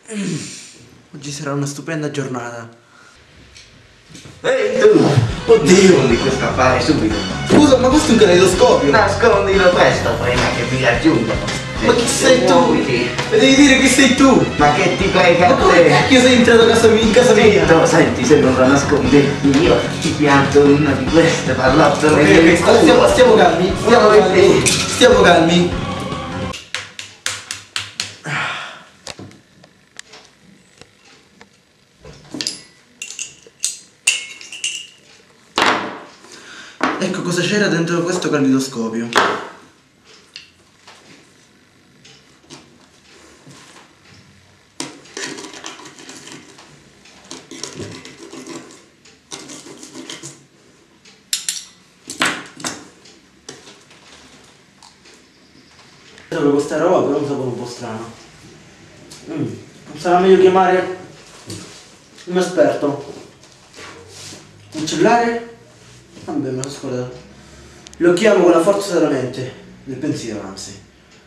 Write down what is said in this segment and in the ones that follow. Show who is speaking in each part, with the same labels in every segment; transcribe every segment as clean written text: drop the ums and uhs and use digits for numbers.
Speaker 1: Oggi sarà una stupenda giornata.
Speaker 2: Ehi tu!
Speaker 1: Oddio!
Speaker 2: Nascondi questo affare subito.
Speaker 1: Scusa, ma questo è un caleidoscopio!
Speaker 2: Nascondilo presto prima che mi raggiungano.
Speaker 1: Ma chi sei tu?
Speaker 2: Muoviti.
Speaker 1: E devi dire chi sei tu!
Speaker 2: Ma che ti prega
Speaker 1: Ma
Speaker 2: a
Speaker 1: come
Speaker 2: te?
Speaker 1: cacchio sei entrato a casa mia, in casa mia?
Speaker 2: Zitto, senti, se non la nascondi io ti pianto una di queste pallottole
Speaker 1: Ok,
Speaker 2: nel culo.
Speaker 1: stiamo calmi, stiamo calmi, stiamo calmi. Ecco cosa c'era dentro questo caleidoscopio. Con questa roba però un sapore un po' strano. Sarà meglio chiamare un esperto. Un cellulare? Vabbè, me l'ho scordato. Lo chiamo con la forza della mente, del pensiero, anzi.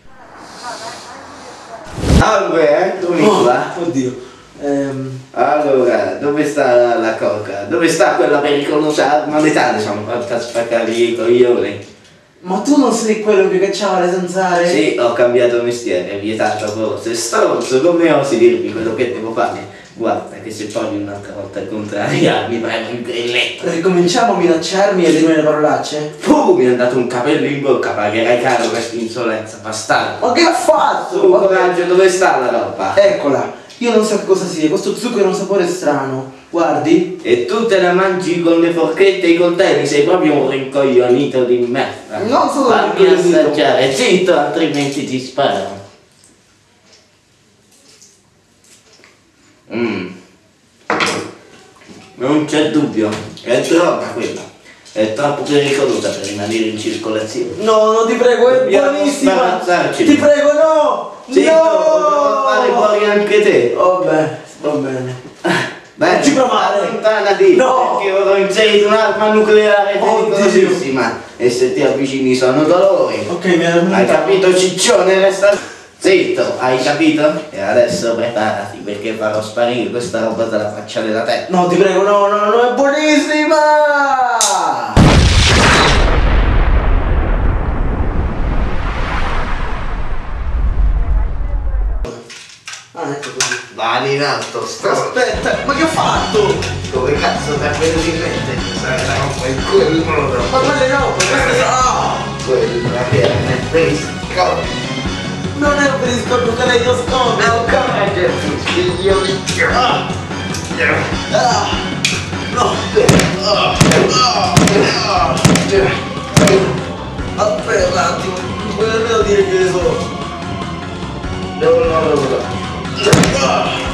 Speaker 2: Salve, come va?
Speaker 1: Oddio.
Speaker 2: Allora, dove sta la coca? Dove sta quella pericolosa arma letale? Sono fatta a spaccare i coglioni.
Speaker 1: Ma tu non sei quello che cacciava le zanzare?
Speaker 2: Sì, ho cambiato mestiere, vietato a voi. Sei stronzo, come osi dirmi quello che devo fare? Guarda che se poi un'altra volta contrariarmi prendo il grilletto.
Speaker 1: Ricominciamo a minacciarmi e dirmi le parolacce?
Speaker 2: Mi è andato un capello in bocca, pagherai caro questa insolenza, bastardo.
Speaker 1: Ma che ha fatto?
Speaker 2: Su, coraggio, dove sta la roba?
Speaker 1: Eccola, io non so che cosa sia, questo zucchero ha un sapore strano. Guardi.
Speaker 2: E tu te la mangi con le forchette e i coltelli, sei proprio un rincoglionito di merda.
Speaker 1: Non sono
Speaker 2: Fammi assaggiare, zitto, altrimenti ti sparo. Non c'è dubbio, è droga quella. È troppo pericolosa per rimanere in circolazione.
Speaker 1: No, no, ti prego, è
Speaker 2: Dobbiamo
Speaker 1: buonissima.
Speaker 2: sbarazzarci.
Speaker 1: Ti prego, no!
Speaker 2: Zitto,
Speaker 1: no!
Speaker 2: dovrò fare fuori anche te.
Speaker 1: Vabbè, va bene.
Speaker 2: Beh,
Speaker 1: Non ci provare.
Speaker 2: allontanati,
Speaker 1: No.
Speaker 2: perché ora ho inserito un'arma nucleare pericolosissima. E se ti avvicini sono dolori.
Speaker 1: Ok, mi ha
Speaker 2: Hai capito, ciccione? Resta zitto, hai capito? E adesso preparati perché farò sparire questa roba dalla faccia della testa.
Speaker 1: No, ti prego, no, no, no, è buonissima! Ah, ecco così.
Speaker 2: Mani in alto, stronzo.
Speaker 1: Aspetta, ma che ho fatto?
Speaker 2: Come cazzo ti è venuto in mente di usare la roba in quel modo?
Speaker 1: Ma quelle no, queste no!
Speaker 2: Quella che era nel periscopio.
Speaker 1: Non è un periscopio, un caleidoscopio!
Speaker 2: No, coraggio, figlio di...
Speaker 1: No! Aspetta un attimo, non puoi nemmeno dire che ne so.
Speaker 2: No.